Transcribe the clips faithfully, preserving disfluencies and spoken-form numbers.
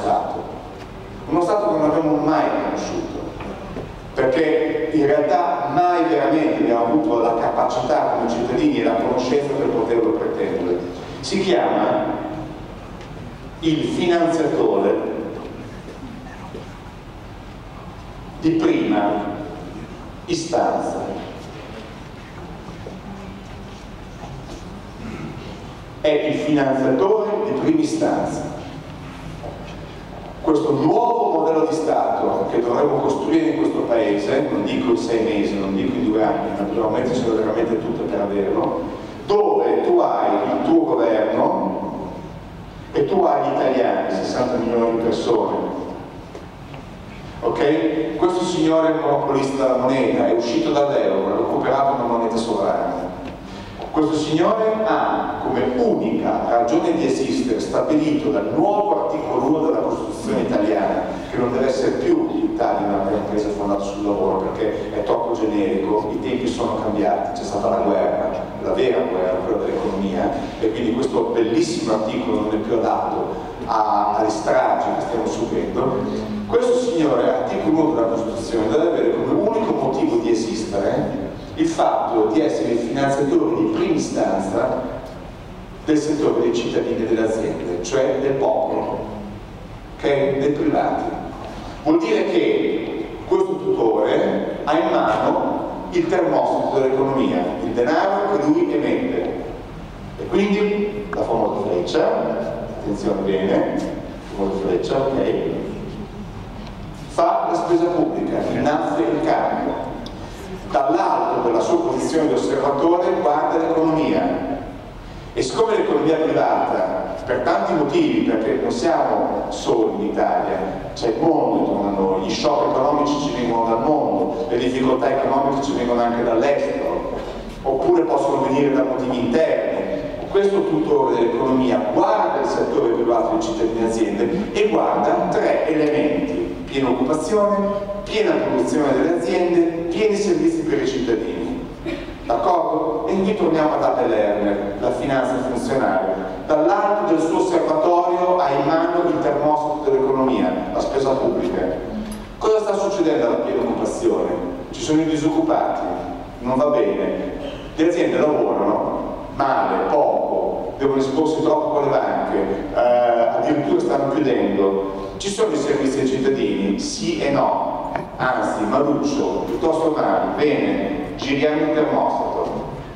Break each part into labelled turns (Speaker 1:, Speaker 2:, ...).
Speaker 1: Stato, uno Stato che non abbiamo mai conosciuto, perché in realtà mai veramente abbiamo avuto la capacità come cittadini e la conoscenza per poterlo pretendere. Si chiama il finanziatore di prima istanza. È il finanziatore di prima istanza. Questo nuovo modello di Stato che dovremmo costruire in questo Paese, non dico in sei mesi, non dico in due anni, ma dobbiamo metterci veramente tutto per averlo, dove tu hai il tuo governo e tu hai gli italiani, sessanta milioni di persone. Ok? Questo signore monopolista della moneta è uscito dall'euro, ha recuperato una moneta sovrana. Questo signore ha come unica ragione di esistere stabilito dal nuovo articolo uno della Costituzione italiana, che non deve essere più l'Italia una paese fondata sul lavoro perché è troppo generico, i tempi sono cambiati, c'è stata la guerra, la vera guerra, quella dell'economia, e quindi questo bellissimo articolo non è più adatto a, alle stragi che stiamo subendo. Questo signore, articolo uno della Costituzione, deve avere come unico motivo di esistere il fatto di essere il finanziatore di prima istanza del settore dei cittadini e delle aziende, cioè del popolo, okay? Dei privati. Vuol dire che questo tutore ha in mano il termostato dell'economia, il denaro che lui emette. E quindi la famosa freccia, attenzione bene, la famosa freccia, ok, fa la spesa pubblica, innalza il cambio. Dall'alto della sua posizione di osservatore guarda l'economia, e siccome l'economia privata, per tanti motivi, perché non siamo soli in Italia, c'è il mondo intorno a noi, gli shock economici ci vengono dal mondo, le difficoltà economiche ci vengono anche dall'estero, oppure possono venire da motivi interni. Questo tutore dell'economia guarda il settore privato di cittadini e aziende e guarda tre elementi: piena occupazione, piena produzione delle aziende, pieni servizi per i cittadini. D'accordo? E qui torniamo ad Abel Lerner, la finanza funzionale. Dall'alto del suo osservatorio ha in mano il termostato dell'economia, la spesa pubblica. Cosa sta succedendo alla piena occupazione? Ci sono i disoccupati, non va bene, le aziende lavorano male, poco, devono esporsi troppo con le banche, eh, addirittura stanno chiudendo. Ci sono i servizi ai cittadini? Sì e no, anzi, maluccio, piuttosto male. Bene, giriamo il termostato.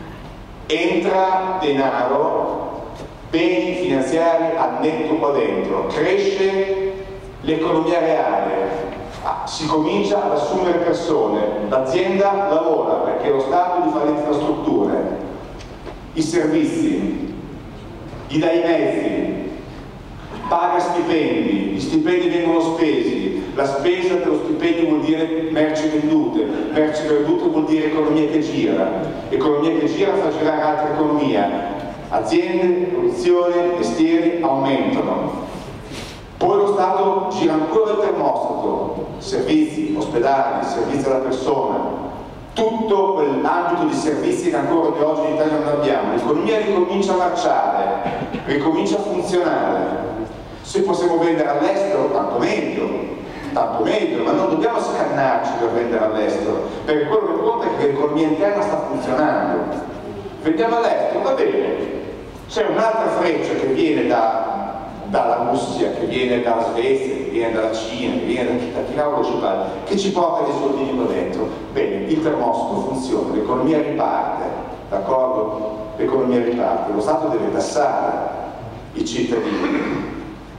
Speaker 1: Entra denaro, beni finanziari a netto qua dentro, cresce l'economia reale, ah, si comincia ad assumere persone, l'azienda lavora perché lo Stato gli fa le infrastrutture, i servizi, gli dà i mezzi, paga stipendi, gli stipendi vengono spesi, la spesa dello stipendio vuol dire merci vendute, merci vendute vuol dire economia che gira, economia che gira fa girare altra economia, aziende, produzione, mestieri aumentano. Poi lo Stato gira ancora il termostato, servizi, ospedali, servizi alla persona, tutto quell'ambito di servizi che ancora di oggi in Italia non abbiamo. L'economia ricomincia a marciare, ricomincia a funzionare. Se possiamo vendere all'estero, tanto meglio, tanto meglio, ma non dobbiamo scannarci per vendere all'estero, perché quello che conta è che l'economia interna sta funzionando. Vendiamo all'estero, va bene, c'è un'altra freccia che viene da, dalla Russia, che viene dalla Svezia, che viene dalla Cina, che viene da chi, da chi cavolo ci parla, che ci porta dei soldini qua dentro. Bene, il termostato funziona, l'economia riparte, d'accordo? L'economia riparte, lo Stato deve tassare i cittadini.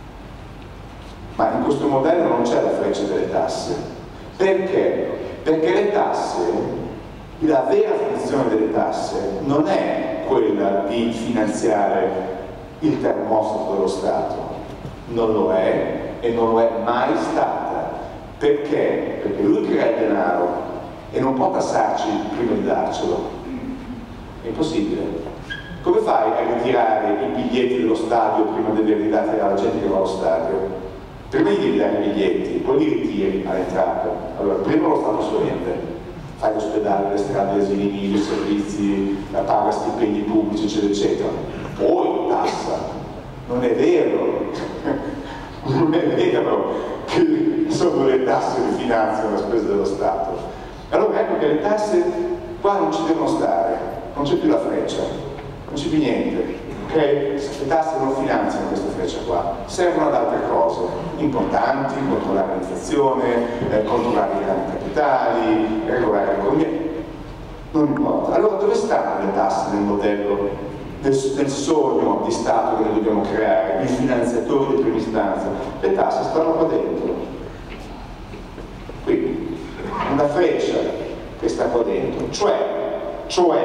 Speaker 1: Ma in questo modello non c'è la freccia delle tasse. Perché? Perché le tasse, la vera funzione delle tasse non è quella di finanziare il termostato dello Stato. Non lo è e non lo è mai stata. Perché? Perché lui crea il denaro e non può tassarci prima di darcelo. È impossibile. Come fai a ritirare i biglietti dello stadio prima di averli dati alla gente che va allo stadio? Prima di dare i biglietti, poi li ritiri all'entrata. Allora, prima lo Stato solente, fai l'ospedale, le strade, gli asili nido, i servizi, la paga stipendi pubblici, eccetera, eccetera. Poi tassa. Non è vero. non è vero che sono le tasse che finanziano la spesa dello Stato. Allora ecco che le tasse qua non ci devono stare, non c'è più la freccia, non c'è più niente, ok? Le tasse non finanziano questa freccia qua, servono ad altre cose importanti, controllare l'inflazione, eh, controllare i grandi capitali, regolare l'economia, non importa. Allora dove stanno le tasse nel modello del, del sogno di Stato che noi dobbiamo creare, i finanziatori di prima istanza? Le tasse stanno qua dentro, qui, una freccia che sta qua dentro, cioè, cioè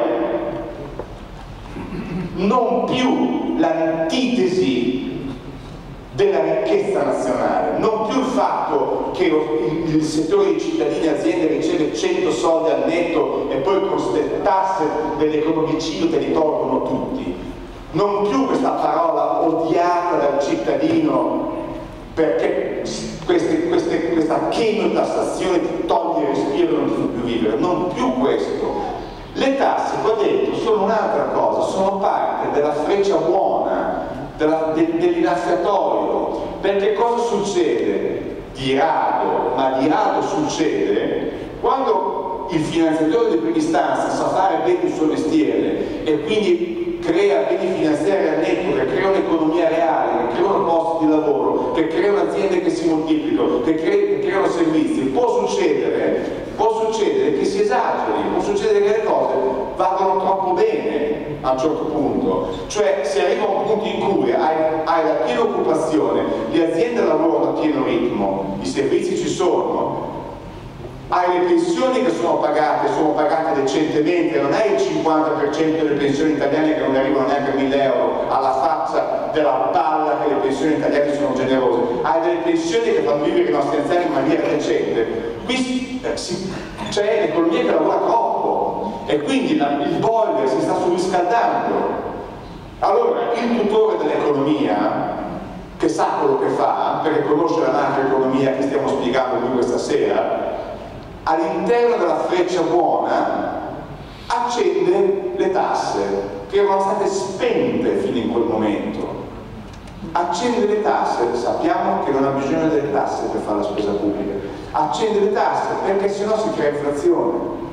Speaker 1: non più l'antitesi della ricchezza nazionale, non più il fatto che il, il settore di cittadini e aziende riceve cento soldi al netto e poi con queste tasse dell'economicino te li tolgono tutti, non più questa parola odiata dal cittadino perché queste, queste, questa chenotassazione ti toglie il respiro e non ti fa più vivere, non più questo. Le tasse qua dentro sono un'altra cosa, sono parte della freccia buona, della, de, dell'innaffiatorio, perché cosa succede? Di rado, ma di rado succede quando il finanziatore di prima istanza sa fare bene il suo mestiere e quindi crea beni finanziari al netto, che crea un'economia reale, che creano posti di lavoro, che creano aziende che si moltiplicano, che, cre che creano servizi. Può succedere Può succedere che si esageri, può succedere che le cose vadano troppo bene a un certo punto, cioè si arriva a un punto in cui hai, hai la piena occupazione, le aziende lavorano a pieno ritmo, i servizi ci sono, hai le pensioni che sono pagate, sono pagate decentemente, non hai il cinquanta per cento delle pensioni italiane che non arrivano neanche a mille euro, alla faccia della palla che le pensioni italiane sono generose, hai delle pensioni che fanno vivere i nostri anziani in maniera decente. Qui c'è l'economia che lavora troppo e quindi la, il boiler si sta surriscaldando. Allora il tutore dell'economia, che sa quello che fa, perché conosce la macroeconomia che stiamo spiegando qui questa sera, all'interno della freccia buona accende le tasse che erano state spente fino in quel momento. Accende le tasse, sappiamo che non ha bisogno delle tasse per fare la spesa pubblica, accende le tasse perché sennò si crea inflazione,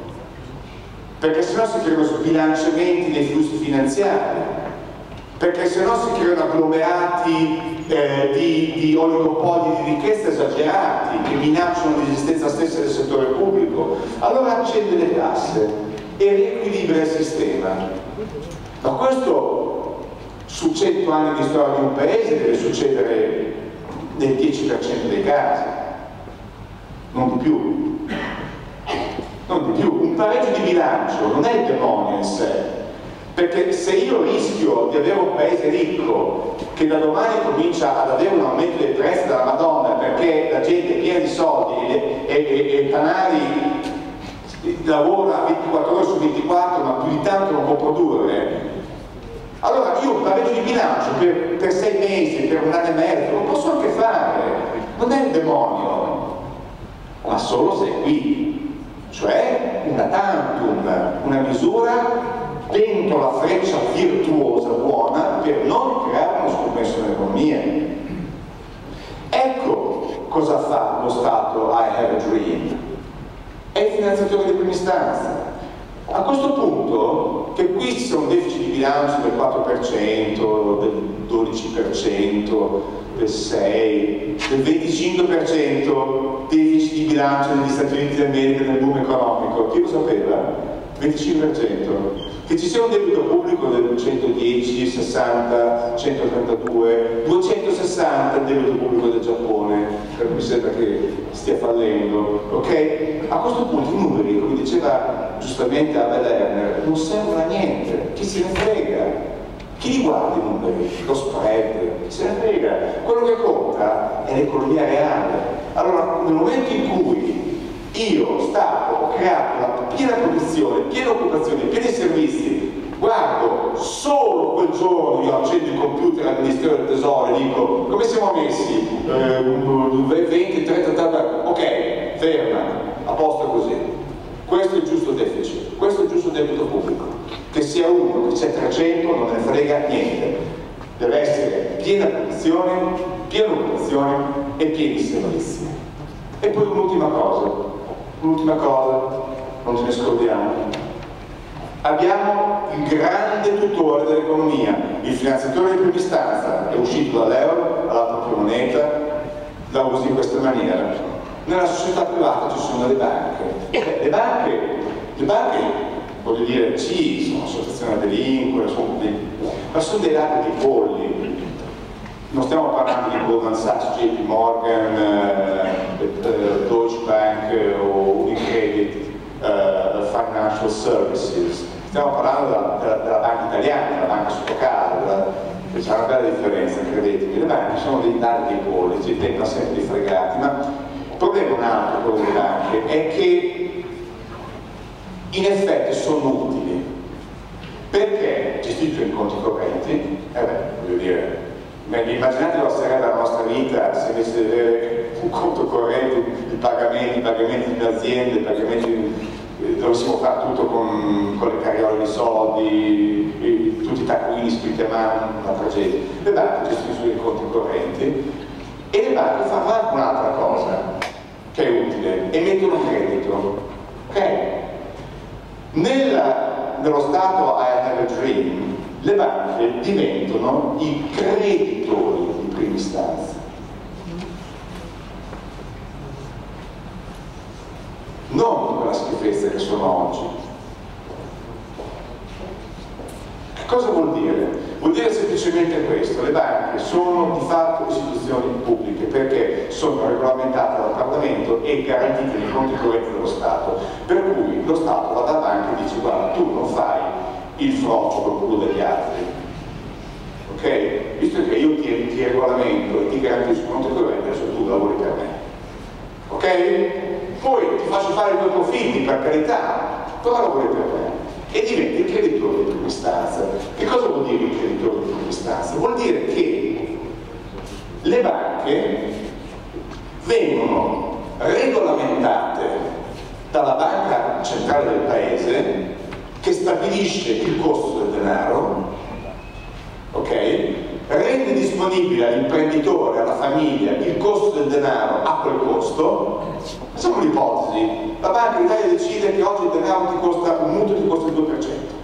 Speaker 1: perché sennò si creano sbilanciamenti nei flussi finanziari, perché sennò si creano agglomerati eh, di, di oligopoli di ricchezza esagerati che minacciano l'esistenza stessa del settore pubblico. Allora accende le tasse e riequilibra il sistema. Ma questo su cento anni di storia di un paese deve succedere nel dieci per cento dei casi, non di più. Non di più. Un pareggio di bilancio non è il demonio in sé, perché se io rischio di avere un paese ricco che da domani comincia ad avere un aumento dei prezzi della Madonna perché la gente è piena di soldi e, e, e, e canali lavora ventiquattro ore su ventiquattro ma più di tanto non può produrre, allora io un pareggio di bilancio per, per sei mesi, per un anno e mezzo, lo posso anche fare, non è il demonio, ma solo se è qui, cioè una tantum, una misura dentro la freccia virtuosa buona per non creare uno scompenso nell'economia. Ecco cosa fa lo Stato I have a dream, è il finanziatore di prima istanza. A questo punto, che qui ci sia un deficit di bilancio del quattro per cento, del dodici per cento, del sei per cento, del venticinque per cento deficit di bilancio negli Stati Uniti d'America nel boom economico, chi lo sapeva? venticinque per cento. Che ci sia un debito pubblico del centodieci, sessanta, centotrentadue, duecentosessanta il debito pubblico del Giappone, per cui sembra che stia fallendo, ok? A questo punto i numeri, come diceva giustamente Abel Lerner, non servono a niente, chi se ne frega? Chi li guarda i numeri? Lo spread, chi se ne frega? Quello che conta è l'economia reale. Allora, nel momento in cui io, Stato, ho creato la piena produzione, piena occupazione, pieni servizi, guardo solo quel giorno, io accendo il computer al Ministero del Tesoro e dico come siamo messi? Eh, venti, trenta, trenta, ok, ferma, a posto così. Questo è il giusto deficit, questo è il giusto debito pubblico. Che sia uno, che c'è trecento, non me ne frega niente. Deve essere piena produzione, piena occupazione e pieni servizi. E poi un'ultima cosa, un'ultima cosa, non ce ne scordiamo. Abbiamo il grande tutore dell'economia, il finanziatore di prima istanza, è uscito dall'euro, alla propria moneta, la usi in questa maniera. Nella società privata ci sono le banche. Eh, le banche, le banche, voglio dire, sì, sono associazioni a delinquere, sono dei, ma sono dei lati di polli. Non stiamo parlando di Goldman Sachs, J P Morgan, eh, eh, Deutsche Bank eh, o Unicredit eh, Financial Services. Stiamo parlando della, della, della banca italiana, della banca sottocasa. C'è una bella differenza, credetemi. Le banche sono dei dati dei polli, ci tengono sempre di fregati, ma il problema è un altro, quello delle banche, è che in effetti sono utili perché gestiscono i conti correnti. Eh beh, voglio dire, immaginate cosa sarebbe la nostra vita se invece di avere un conto corrente, i pagamenti, i pagamenti di aziende, i pagamenti, eh, dovessimo fare tutto con, con le carriole di soldi, e, tutti i taccuini scritti a mano, una tragedia. Le banche gestiscono i conti correnti e le banche fanno anche un'altra cosa che è utile, emettono credito. Ok? Nella, nello stato I have a dream, le banche diventano i creditori di prima istanza. Non quella schifezza che sono oggi. Che cosa vuol dire? Vuol dire semplicemente questo: le banche sono di fatto istituzioni pubbliche perché sono regolamentate dal Parlamento e garantite nei conti correnti dello Stato, per cui lo Stato va dalla banca e dice: guarda, tu non fai il frocio col culo degli altri, ok? Visto che io ti, ti regolamento e ti garantisco il conto corrente, adesso tu lavori per me, ok? Poi ti faccio fare i tuoi profitti, per carità, però lavori per me e diventi il creditore di prima istanza. Che cosa vuol dire il creditore di prima istanza? Vuol dire che le banche vengono regolamentate dalla banca centrale del paese, che stabilisce il costo del denaro, ok? Rende disponibile all'imprenditore, alla famiglia, il costo del denaro a quel costo. Facciamo un'ipotesi: la Banca d'Italia decide che oggi il denaro ti costa, un mutuo ti costa il due per cento,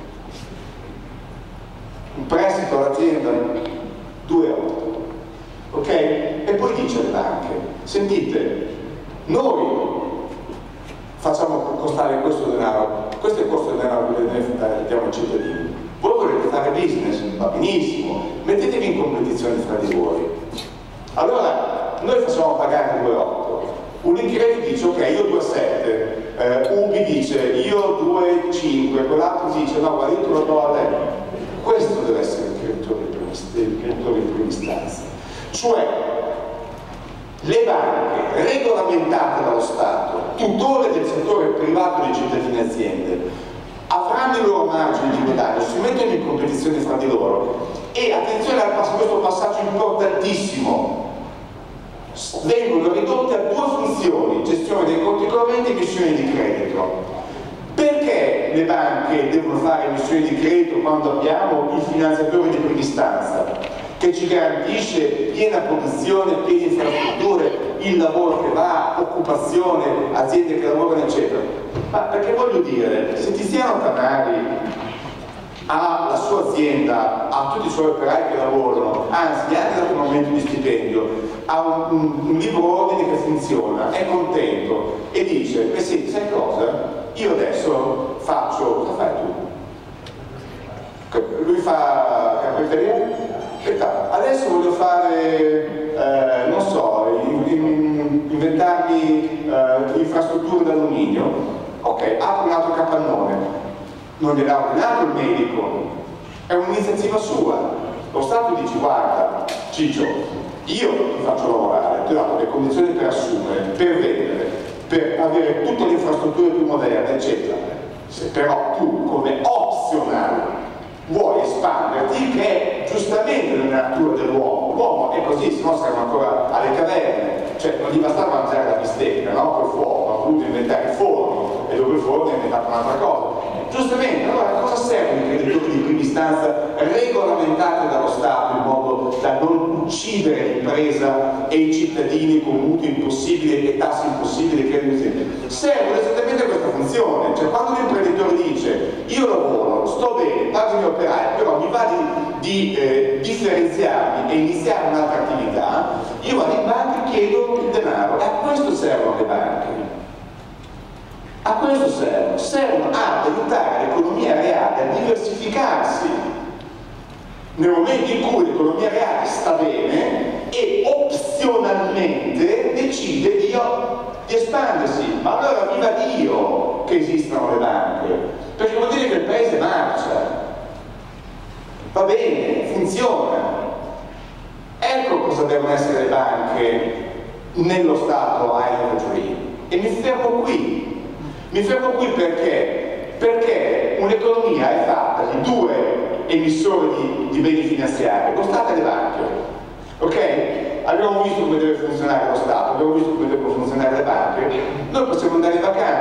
Speaker 1: un prestito all'azienda due virgola otto, ok? E poi dice alle banche: sentite, noi facciamo costare questo denaro, questo è il costo del denaro che noi diamo ai cittadini, voi volete fare business, va benissimo, mettetevi in competizione fra di voi. Allora noi facciamo pagare due virgola otto, Unicredit dice ok, io due virgola sette, eh, Ubi dice io due virgola cinque, quell'altro dice no, guarda, io te lo do a lei. Questo deve essere il creditore di prima istanza, cioè le banche regolamentate dallo Stato, tutore del settore privato dei cittadini e aziende, avranno i loro margini di guadagno, si mettono in competizione fra di loro e, attenzione a questo passaggio importantissimo, vengono ridotte a due funzioni: gestione dei conti correnti e emissione di credito. Perché le banche devono fare emissioni di credito quando abbiamo il finanziatore di prima istanza che ci garantisce piena produzione, piene infrastrutture, il lavoro che va, occupazione, aziende che lavorano, eccetera? Ma perché voglio dire, se Tiziano Canali ha la sua azienda, ha tutti i suoi operai che lavorano, anzi gli ha dato un aumento di stipendio, ha un, un, un libro ordine che funziona, è contento e dice: eh sì, sai cosa? Io adesso faccio, cosa fai tu? Lui fa capelleria? Aspetta, adesso voglio fare, eh, non so, in, in, inventarmi eh, infrastrutture d'alluminio. Ok, apro un altro capannone. Non gliel'ha ordinato il medico, è un'iniziativa sua. Lo Stato dice: guarda Ciccio, io ti faccio lavorare, ti ho dato le condizioni per assumere, per vendere, per avere tutte le infrastrutture più moderne, eccetera. Se però tu come opzionale vuoi espanderti, che è giustamente nella natura dell'uomo, l'uomo è così, se no saremmo ancora alle caverne, cioè non gli bastava mangiare la bistecca, no? Col fuoco, ha voluto inventare il forno, e dopo il forno ha inventato un'altra cosa. giustamente, allora cosa servono i creditori di prima istanza regolamentati dallo Stato in modo da non uccidere l'impresa e i cittadini con mutui impossibili e tassi impossibili che servono esattamente questa funzione. Cioè, quando l'imprenditore dice io lavoro, sto bene, pago i miei operai, però mi va di, di eh, differenziarmi e iniziare un'altra attività, io vado in banca e chiedo il denaro, e a questo servono le banche. A questo servono, servono ad aiutare l'economia reale a diversificarsi nel momento in cui l'economia reale sta bene e opzionalmente decide di, di espandersi. Ma allora viva Dio che esistano le banche, perché vuol dire che il paese marcia, va bene, funziona. Ecco cosa devono essere le banche nello stato Island Dream. E mi fermo qui. Mi fermo qui perché? Perché un'economia è fatta di due emissori di, di beni finanziari, lo Stato e le banche. Ok? Abbiamo visto come deve funzionare lo Stato, abbiamo visto come devono funzionare le banche. Noi possiamo andare in vacanza